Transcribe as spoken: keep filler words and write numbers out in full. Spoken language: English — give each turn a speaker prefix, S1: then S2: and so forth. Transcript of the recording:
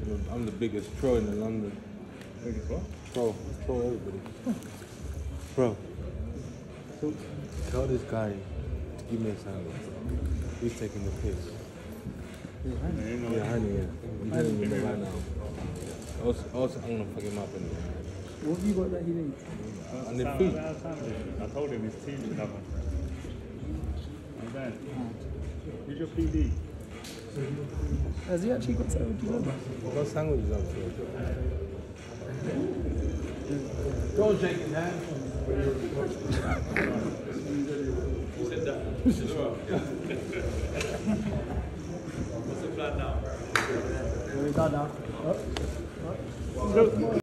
S1: I'm the biggest pro in London.
S2: Biggest what?
S1: Pro. Pro everybody. Bro. Tell this guy to give me a sandwich. He's taking the piss.
S2: Yeah,
S1: honey, yeah. I'm telling you right now. Also, also, I'm gonna fuck him up in there.
S3: What have you got that he needs?
S1: Uh, on the feet.
S2: I told him his team should have one. And then, who's your P D?
S3: Has he actually got sandwiches on?
S1: I've got sandwiches on too. Don't shake his hand. You said that. What's the plan now?
S3: We're done now. Oh. Oh.